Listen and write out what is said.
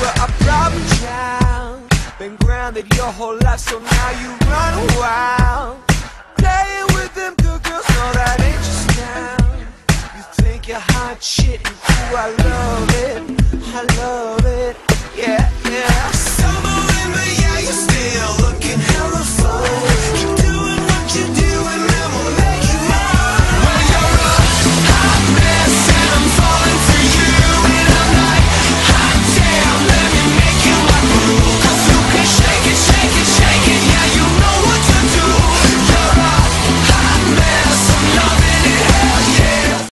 were a problem child, been grounded your whole life, so now you run wild, playing with them good girls. No, that ain't your style. You think you're hot shit, and ooh, I love it, yeah, yeah.